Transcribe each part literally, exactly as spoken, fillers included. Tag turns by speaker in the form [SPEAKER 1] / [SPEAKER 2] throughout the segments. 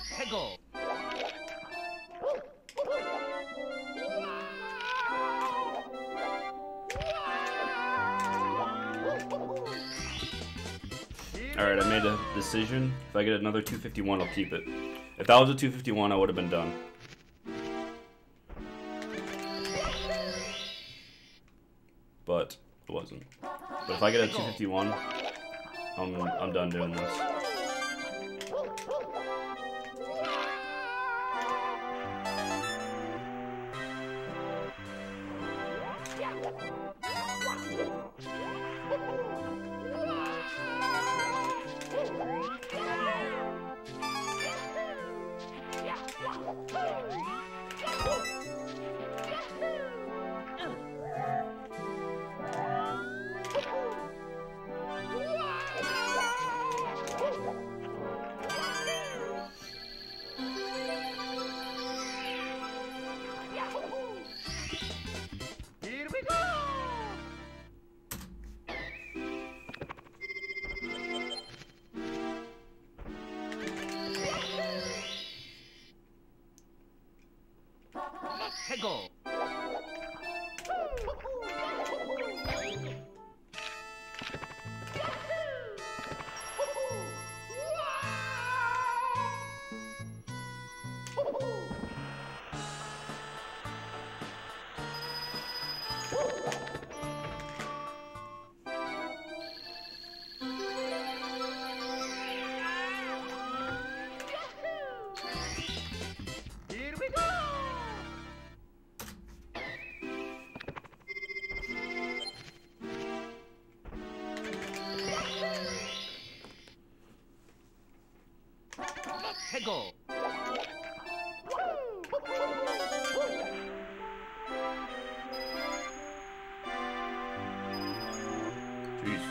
[SPEAKER 1] 해고.
[SPEAKER 2] Alright, I made a decision. If I get another two fifty-one, I'll keep it. If that was a two fifty-one, I would have been done. But it wasn't. But if I get a two fifty-one, I'm, I'm done doing this.
[SPEAKER 1] 해고. Here we go. 해고.
[SPEAKER 2] Jeez.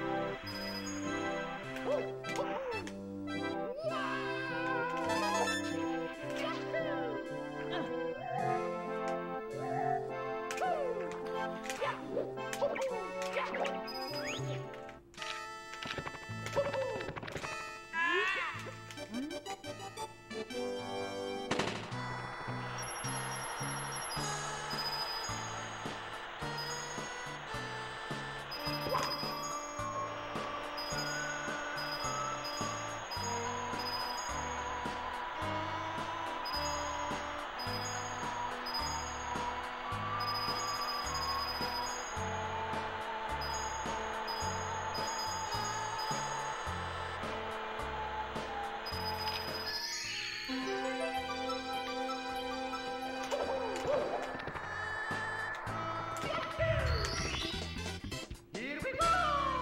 [SPEAKER 1] Here we go.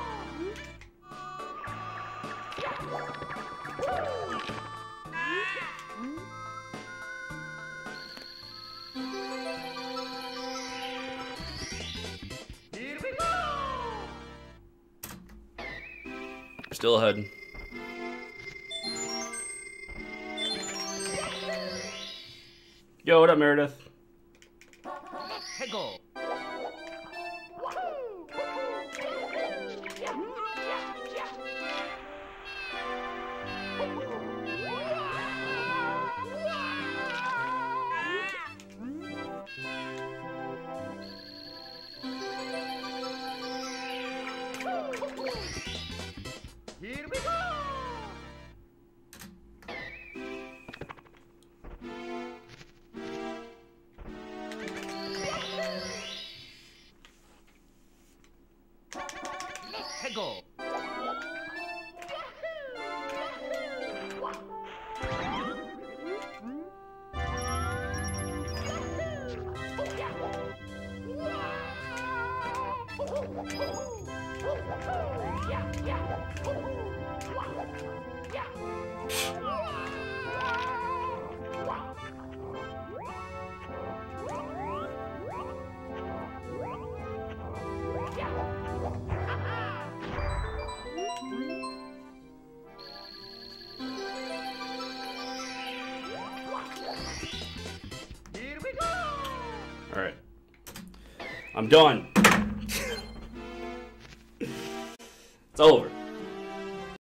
[SPEAKER 1] Here we go.
[SPEAKER 2] Still ahead. Yo, what up, Meredith?
[SPEAKER 1] 해고. Here we go. 해고. Here we go.
[SPEAKER 2] All right. I'm done. It's over.